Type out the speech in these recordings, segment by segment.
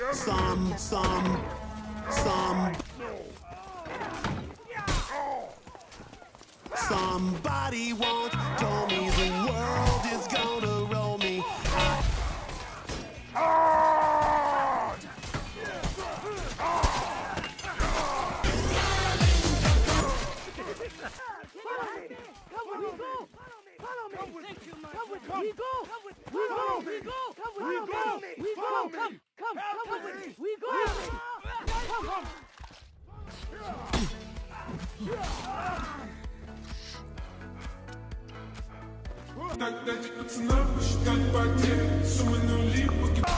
Somebody once told me the world is gonna roll me. Так дайте пацанам посчитать потери, суммы нули погиб.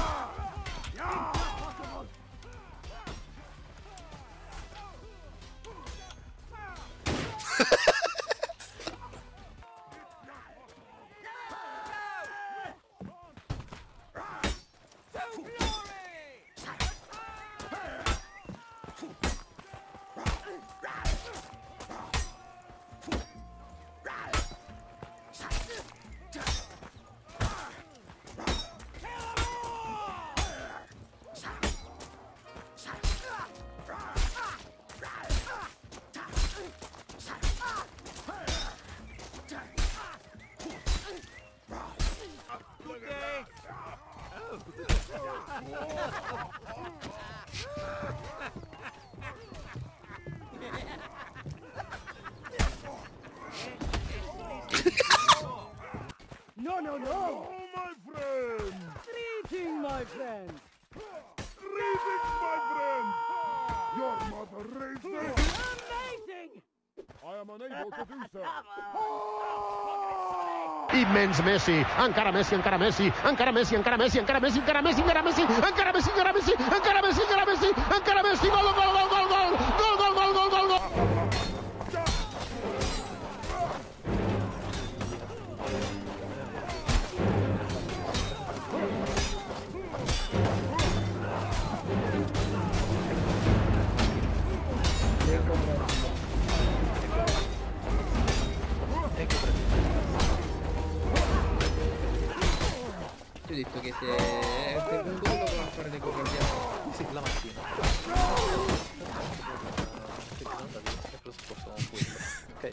No! Oh, my friend! Greeting, my friend! Greetings, my friend! Your mother raised me! Amazing! I am unable to do so. Immens Messi, encara Messi, encara Messi, encara Messi, encara Messi, encara Messi, encara Messi, encara Messi, encara Messi, encara Messi, encara Messi, encara Messi, encara Messi, gol, gol, gol, gol, gol, gol, gol, gol, gol, gol, gol. Io ho detto che se per un giorno dovrà fare le cose Sì, la mattina. Lo spostiamo quello. Ok.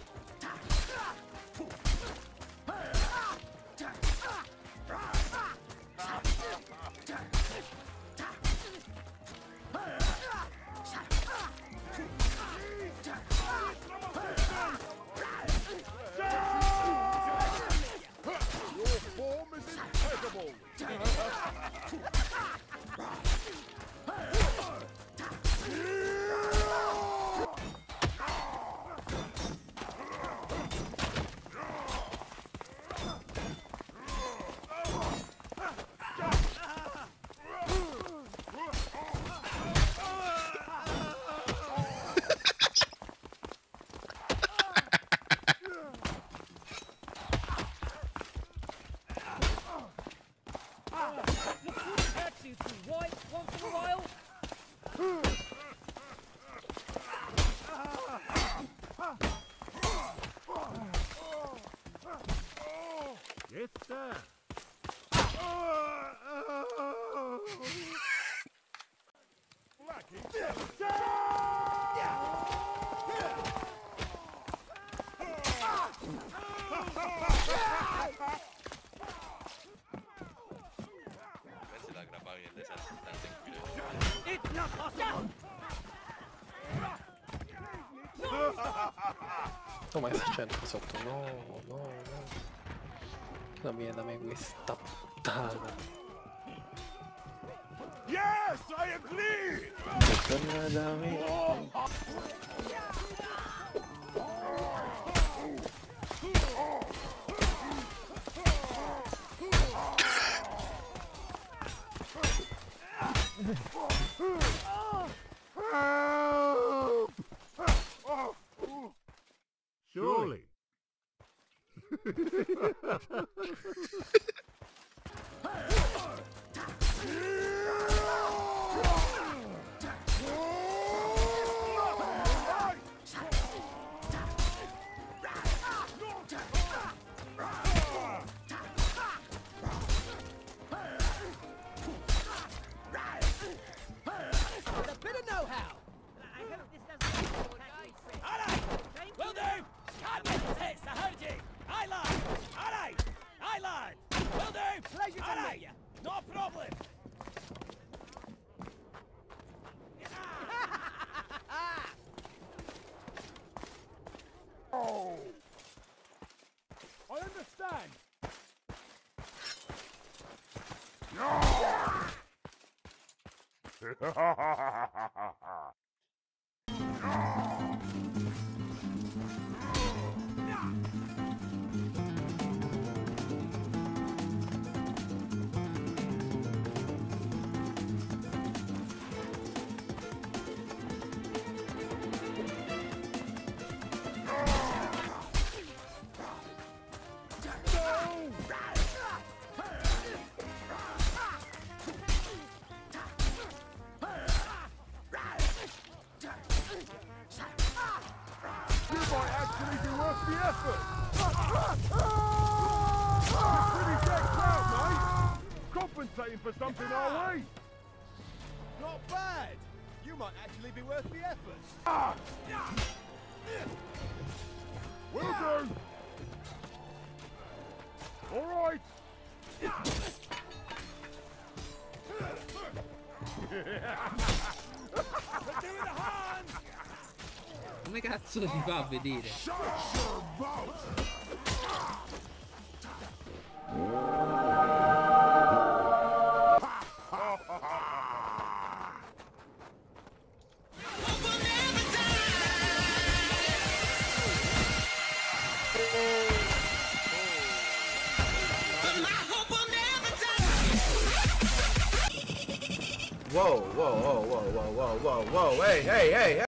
Your form is impeccable! Right, once in a while. Yes, sir! Da grabare l'esercito tranquillo. It's not possible. Oh, ma che sta facendo qua sotto? No. Che non viene da me questa puttana. Yes, I agree! Non viene da me. Surely. plan? You might actually be worth the effort. Pretty decked out, mate. Compensating for something, are we? Not bad. You might actually be worth the effort. Will do. All right. Give it a hand. Come cazzo si fa a vedere? Whoa, whoa, whoa, whoa, whoa, whoa, whoa, whoa, hey, hey, hey, hey.